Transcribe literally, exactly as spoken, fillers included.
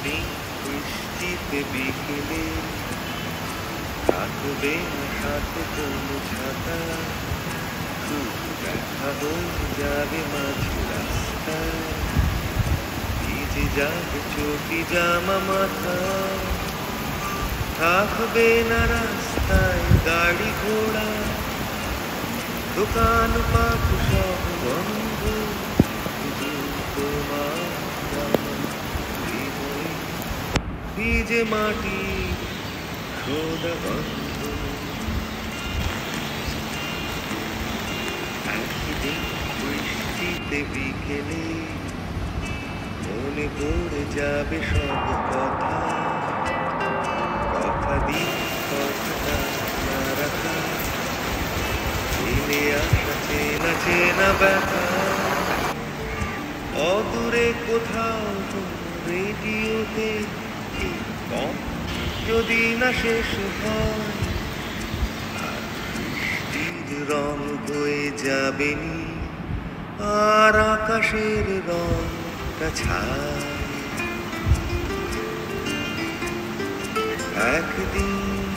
একদিন বৃষ্টিতে বিকেলে থাকবে না সাথে কোনো ছাতা, শুধু দেখা হয়ে যাবে মাঝ রাস্তায়, ভিজে যাবে চটি জামা মাথা। থাকবে না রাস্তায় গাড়ি ঘোড়া, দোকান পাট সব বন্ধ, শুধু তোমার হৃদয়ে ভিজে মাটি খোদা বন্ধ। একদিন বৃষ্টিতে বিকেলে মনে পড়ে যাবে সব কথা, কথা দিয়ে কথাটা না রাখা, ফেলে আসা চেনা চেনা ব্যথা। অদূরে কোথাও রেডিওতে কম যদি না শেষ হয়, আর বৃষ্টির রং হয়ে যাবে নি, আর আকাশের রংটা ছায়। একদিন